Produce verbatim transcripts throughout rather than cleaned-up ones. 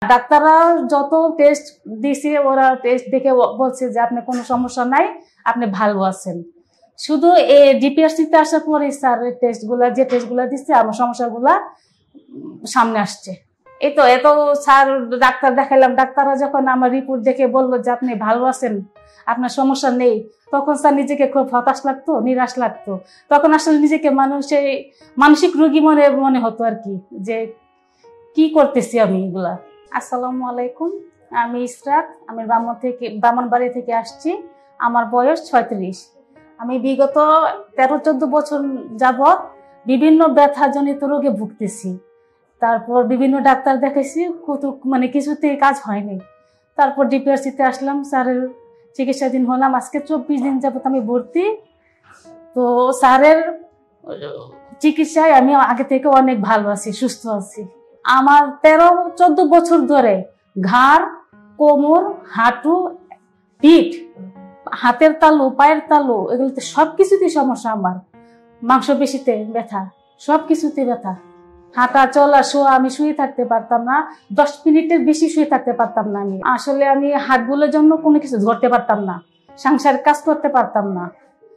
ডাক্তাররা যত টেস্ট দিছে ওরা টেস্ট দেখে বলছে যে আপনি কোনো সমস্যা নাই, আপনি ভালো আছেন। শুধু এই ডিপিআরসিতে আসার পরে স্যার টেস্টগুলা যে টেস্টগুলা দিচ্ছে আমার সমস্যাগুলা সামনে আসছে। এই তো এত স্যার ডাক্তার দেখাইলাম, ডাক্তাররা যখন আমার রিপোর্ট দেখে বললো যে আপনি ভালো আছেন, আপনার সমস্যা নেই, তখন স্যার নিজেকে খুব হতাশ লাগতো, নিরাশ লাগতো। তখন আসলে নিজেকে মানুষের মানসিক রোগী মনে মনে হতো আর কি, যে কি করতেছি আমি এগুলা। আসসালামু আলাইকুম, আমি ইসরাত, আমি ব্রাহ্মণ থেকে ব্রাহ্মণবাড়ি থেকে আসছি। আমার বয়স ছয়ত্রিশ। আমি বিগত তেরো চোদ্দ বছর যাবৎ বিভিন্ন ব্যথাজনিত রোগে ভুগতেছি। তারপর বিভিন্ন ডাক্তার দেখাইছি, কত মানে কিছুতেই কাজ হয়নি। তারপর ডিপিআরসিতে আসলাম, স্যারের চিকিৎসাধীন হলাম। আজকে চব্বিশ দিন যাবত আমি ভর্তি। তো স্যারের চিকিৎসায় আমি আগে থেকে অনেক ভালো আছি, সুস্থ আছি। আমার তেরো চোদ্দ বছর ধরে ঘাড়, কোমর, হাঁটু, পিঠ, হাতের তালু, পায়ের তালু, এগুলোতে সবকিছুতেই সমস্যা। আমার মাংসপেশিতে ব্যথা, সবকিছুতে ব্যথা। হাঁটা চলা শোয়া, আমি শুয়ে থাকতে পারতাম না, দশ মিনিটের বেশি শুয়ে থাকতে পারতাম না। আমি আসলে আমি হাতগুলোর জন্য কোনো কিছু ধরতে পারতাম না, সংসারের কাজ করতে পারতাম না,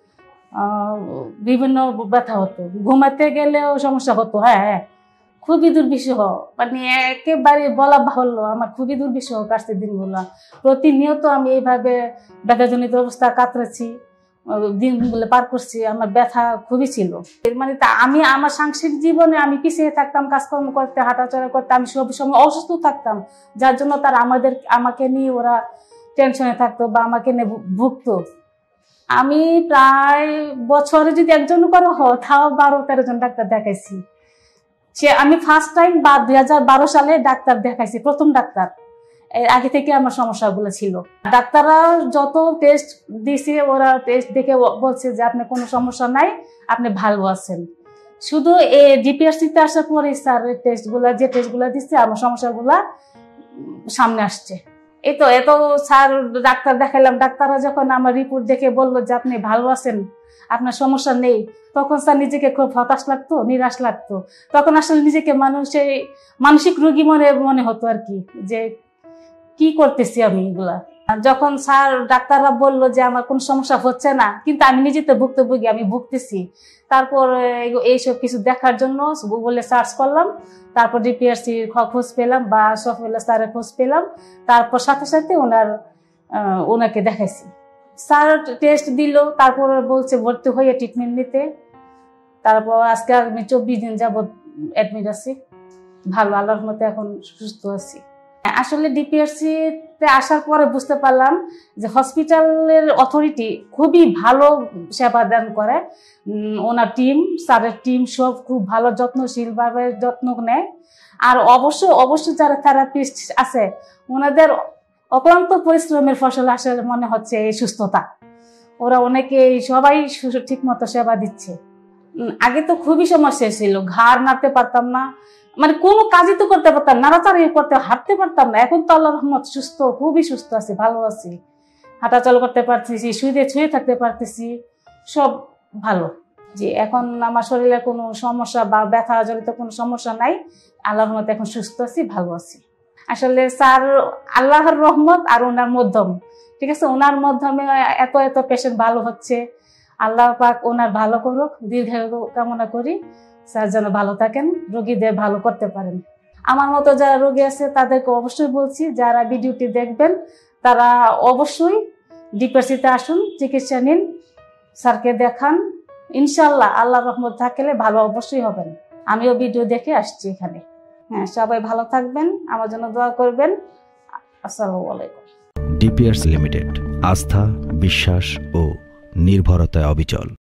বিভিন্ন ব্যথা হতো। ঘুমাতে গেলেও সমস্যা হতো। হ্যাঁ হ্যাঁ খুবই দুর্বিষহ, মানে একেবারে বলা বাহুল্য, আমার খুবই দুর্বিষহ কাটছে দিনগুলো। প্রতিনিয়ত আমি এইভাবে ব্যথাজনিত অবস্থা কাতরাচ্ছি, দিনগুলো পার করছি। আমার ব্যথা খুবই ছিল, মানে আমি আমার সাংসারিক জীবনে আমি পিছিয়ে থাকতাম, কাজকর্ম করতে, হাঁটাচলা করতে, আমি সব সময় অসুস্থ থাকতাম। যার জন্য তারা আমাদের আমাকে নিয়ে ওরা টেনশনে থাকতো বা আমাকে নিয়ে ভুগতো। আমি প্রায় বছরে যদি একজন করে হয়, তাও বারো তেরো জন ডাক্তার দেখাইছি। সে আমি ফার্স্ট টাইম বা দুই হাজার বারো সালে ডাক্তার দেখাইছি, প্রথম ডাক্তার। এর আগে থেকে আমার সমস্যাগুলো ছিল। ডাক্তাররা যত টেস্ট দিছে ওরা টেস্ট দেখে বলছে যে আপনি কোনো সমস্যা নাই, আপনি ভালো আছেন। শুধু এই ডিপিআরসিতে আসার পরে স্যার টেস্টগুলা যে টেস্টগুলা দিচ্ছে আমার সমস্যাগুলা সামনে আসছে। এই তো এত স্যার ডাক্তার দেখাইলাম, ডাক্তাররা যখন আমার রিপোর্ট দেখে বললো যে আপনি ভালো আছেন, আপনার সমস্যা নেই, তখন স্যার নিজেকে খুব হতাশ লাগতো, নিরাশ লাগতো। তখন আসলে নিজেকে মানুষের মানসিক রোগী মনে মনে হতো আর কি, যে কি করতেছি আমি এগুলা। যখন স্যার ডাক্তাররা বললো যে আমার কোন সমস্যা হচ্ছে না, কিন্তু আমি নিজে তো ভুক্তভোগী, আমি ভুগতেছি। তারপর এইসব কিছু দেখার জন্য গুগলে সার্চ করলাম, তারপর ডিপিআরসির খোঁজ পেলাম বা সফিউল্লাহ স্যারের খোঁজ পেলাম। তারপর সাথে সাথে ওনার ওনাকে দেখাইছি। স্যার টেস্ট দিল, তারপর বলছে ভর্তি হয়ে ট্রিটমেন্ট নিতে। তারপর আজকে আমি চব্বিশ দিন যাবত অ্যাডমিট আছি, ভালো, আল্লাহর মতে এখন সুস্থ আছি। আসলে ডিপিআরসিতে আসার পরে বুঝতে পারলাম যে হসপিটালের অথরিটি খুবই ভালো সেবা দান করে। ওনার টিম, স্যারের টিম সব খুব ভালো যত্নশীলভাবে যত্ন নেয়। আর অবশ্য অবশ্য যারা থেরাপিস্ট আছে ওনাদের অক্লান্ত পরিশ্রমের ফসল আসলে মনে হচ্ছে এই সুস্থতা। ওরা অনেকে সবাই ঠিক মতো সেবা দিচ্ছে। আগে তো খুবই সমস্যা ছিল, ঘাড় নাড়তে পারতাম না, মানে কোনো কাজই তো করতে পারতাম না, নাড়াচাড়ি করতে, হাঁটতে পারতাম না। এখন তো আল্লাহর রহমত সুস্থ, খুবই সুস্থ আছি, ভালো আছি, হাঁটাচলা করতে পারতেছি, শুয়ে ছুঁয়ে থাকতে পারতেছি, সব ভালো। যে এখন আমার শরীরে কোনো সমস্যা বা ব্যথা জনিত কোনো সমস্যা নাই, আল্লাহর রহমতে এখন সুস্থ আছি, ভালো আছি। আসলে স্যার আল্লাহর রহমত আর ওনার মাধ্যম, ঠিক আছে, ওনার মাধ্যমে এত এত পেশেন্ট ভালো হচ্ছে। আল্লাহ পাক ওনার ভালো করুক, দীর্ঘায়ু কামনা করি। স্যার যেন ভালো থাকেন, রোগীদের ভালো করতে পারেন। আমার মতো যারা রোগী আছে তাদেরকে অবশ্যই বলছি, যারা ভিডিওটি দেখবেন তারা অবশ্যই ডিপিআরসিতে আসুন, চিকিৎসা নিন, স্যারকে দেখান। ইনশাল্লাহ আল্লাহর রহমত থাকলে ভালো অবশ্যই হবেন। আমিও ভিডিও দেখে আসছি এখানে। হ্যাঁ, সবাই ভালো থাকবেন, আমার জন্য দোয়া করবেন। আসসালামু আলাইকুম। ডিপিআরসি লিমিটেড, আস্থা, বিশ্বাস ও নির্ভরতায় অবিচল।